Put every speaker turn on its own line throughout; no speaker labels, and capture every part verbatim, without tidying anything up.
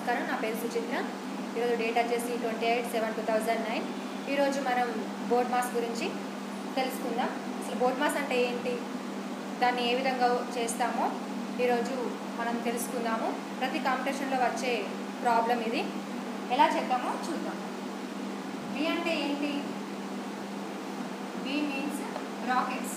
నమస్కారం, నా పేరు సుచిత్ర. ఈరోజు డేట్ వచ్చేసి twenty eight seven two thousand nine. ఈరోజు మనం బోర్డ్ మాస్ గురించి తెలుసుకుందాం. అసలు బోర్డ్ మాస్ అంటే ఏంటి, దాన్ని ఏ విధంగా చేస్తామో ఈరోజు మనం తెలుసుకుందాము. ప్రతి కాంపిటీషన్లో వచ్చే ప్రాబ్లం ఇది, ఎలా చేద్దామో చూద్దాం. బి అంటే ఏంటి? B means brackets.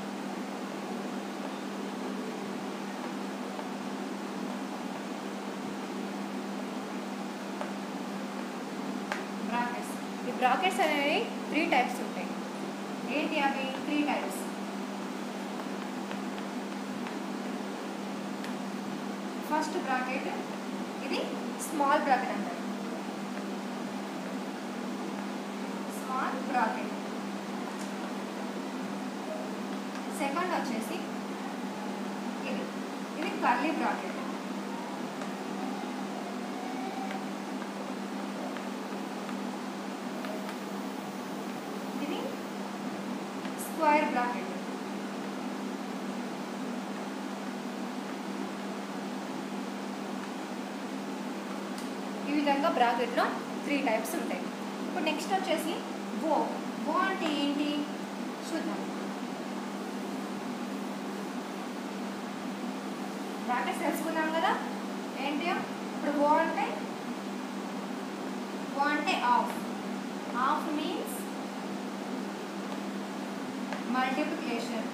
బ్రాకెట్స్ ఈ బ్రాకెట్స్ అనేవి త్రీ టైప్స్ ఉంటాయి. ఏంటి అవి? Three types. ఫస్ట్ బ్రాకెట్, ఇది స్మాల్ బ్రాకెట్ అంటారు. Small bracket. సెకండ్ వచ్చేసి ఇది ఇది కర్లీ బ్రాకెట్. ఇది స్క్వేర్ బ్రాకెట్. ఈ విధంగా బ్రాకెట్లో త్రీ టైప్స్ ఉంటాయి. ఇప్పుడు నెక్స్ట్ వచ్చేసి బో. బో అంటే ఏంటి చూద్దాం. బ్రాకెట్స్ తెలుసుకున్నాం కదా ఏంటి. ఇప్పుడు బో అంటే బో అంటే of. Of means multiplication.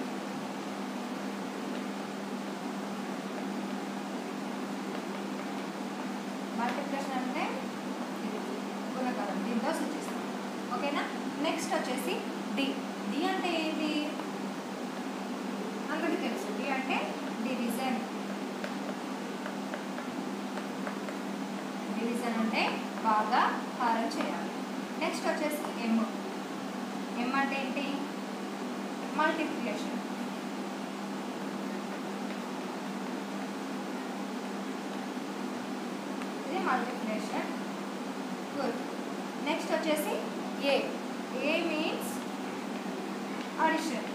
Multiplication అంటే గుణకారం, దీంతో సూచిస్తాం. ఓకేనా. నెక్స్ట్ వచ్చేసి డి. డి అంటే ఏంటి అందరికీ తెలుసు. డి అంటే డివిజన్. డివిజన్ అంటే బాగా హారం చేయాలి. నెక్స్ట్ వచ్చేసి ఎమ్. ఎమ్ అంటే ఏంటి? మల్టిప్లికేషన్. ఇది మల్టిప్లికేషన్. గుడ్. నెక్స్ట్ వచ్చేసి A. A means addition.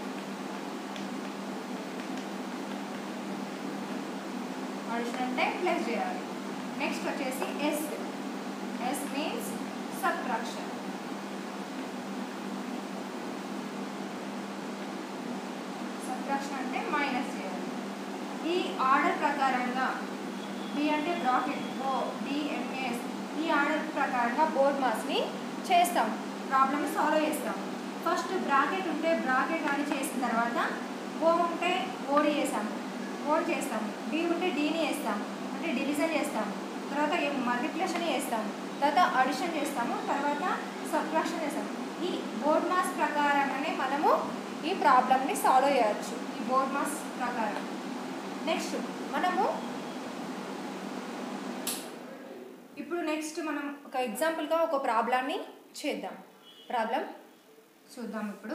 Addition అంటే ప్లస్ చేయాలి. నెక్స్ట్ వచ్చేసి S. S means subtraction. Subtraction అంటే మైనస్ చేయాలి. ఈ ఆర్డర్ ప్రకారంగా బి అంటే బ్రాకెట్, ఓ, డిఎంఎస్, ఈ ఆర్డర్ ప్రకారంగా బోర్డ్ మాస్ని చేస్తాం, ప్రాబ్లమ్ సాల్వ్ చేస్తాం. ఫస్ట్ బ్రాకెట్ ఉంటే బ్రాకెట్ అని చేసిన తర్వాత ఓ ఉంటే ఓడి వేసాము, ఓడి చేస్తాము. డి ఉంటే డీని వేస్తాము, అంటే డివిజన్ చేస్తాము. తర్వాత ఏం మల్టిప్లికేషన్ చేస్తాము, తర్వాత అడిషన్ చేస్తాము, తర్వాత సబ్ట్రాక్షన్ చేస్తాము. ఈ బోర్డ్ మాస్ ప్రకారంగానే మనము ఈ ప్రాబ్లమ్ని సాల్వ్ చేయవచ్చు, ఈ బోర్డ్ మాస్ ప్రకారం. నెక్స్ట్ మనము ఇప్పుడు నెక్స్ట్ మనం ఒక ఎగ్జాంపుల్గా ఒక ప్రాబ్లమ్ని చేద్దాం. ప్రాబ్లం చూద్దాం ఇప్పుడు.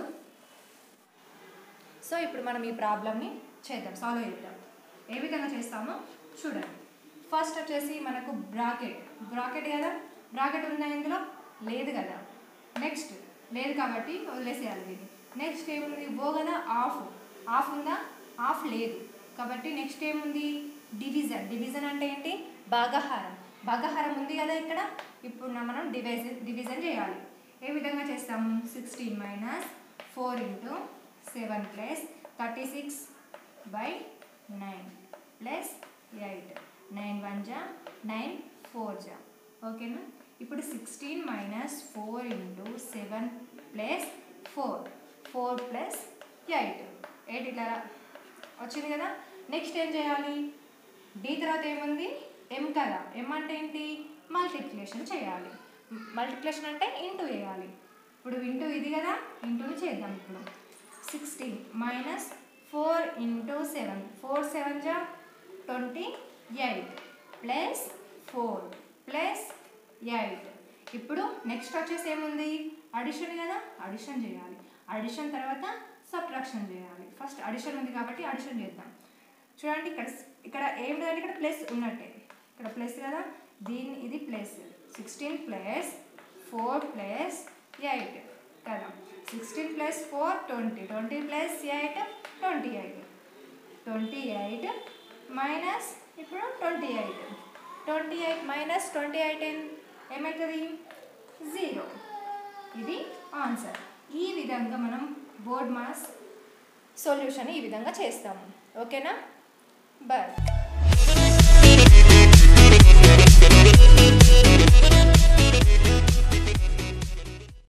సో ఇప్పుడు మనం ఈ ప్రాబ్లమ్ని చేద్దాం, సాల్వ్ చేద్దాం. ఏ విధంగా చేస్తామో చూడండి. ఫస్ట్ వచ్చేసి మనకు బ్రాకెట్. బ్రాకెట్ కదా, బ్రాకెట్ ఉందా ఇందులో? లేదు కదా. నెక్స్ట్ లేదు కాబట్టి వదిలేసేయాలి దీన్ని. నెక్స్ట్ ఏముంది? ఓ కదా, ఆఫ్. ఆఫ్ ఉందా? ఆఫ్ లేదు కాబట్టి నెక్స్ట్ ఏముంది? డివిజన్. డివిజన్ అంటే ఏంటి? భాగహారం. భాగహారం ఉంది కదా ఇక్కడ. ఇప్పుడు మనం డివైజన్ డివిజన్ చేయాలి. ఏ విధంగా చేస్తాము? Sixteen minus four into seven plus thirty six by nine plus eight. Nine one జా నైన్, ఫోర్ జా. ఓకేనా. ఇప్పుడు sixteen minus four into seven plus four, four plus eight. Eight ఇట్లా వచ్చింది కదా. నెక్స్ట్ ఏం చేయాలి? డి తర్వాత ఏముంది? ఎం కదా. ఎం అంటే ఏంటి? మల్టిప్లికేషన్ చేయాలి. మల్టిప్లికేషన్ అంటే ఇంటూ వేయాలి. ఇప్పుడు ఇంటూ ఇది కదా, ఇంటూని చేద్దాం. ఇప్పుడు sixteen minus four into seven, four seven జా twenty eight plus four plus eight. ఇప్పుడు నెక్స్ట్ వచ్చేసి ఏముంది? అడిషన్ కదా, అడిషన్ చేయాలి. అడిషన్ తర్వాత సబ్ట్రాక్షన్ చేయాలి. ఫస్ట్ అడిషన్ ఉంది కాబట్టి అడిషన్ చేద్దాం. చూడండి ఇక్కడ ఇక్కడ ఏం లేదంటే ఇక్కడ ప్లస్ ఉన్నట్టే, ఇక్కడ ప్లస్ కదా, దీన్ని ఇది plus. Sixteen plus four plus eight కదా. Sixteen plus four twenty, twenty plus eight twenty eight. Twenty eight minus ఇప్పుడు twenty eight twenty eight minus twenty eight ఏమవుతుంది జీరో. ఇది ఆన్సర్. ఈ విధంగా మనం బోర్డ్ మాస్ సొల్యూషన్ ఈ విధంగా చేస్తాము. ఓకేనా? బాయ్.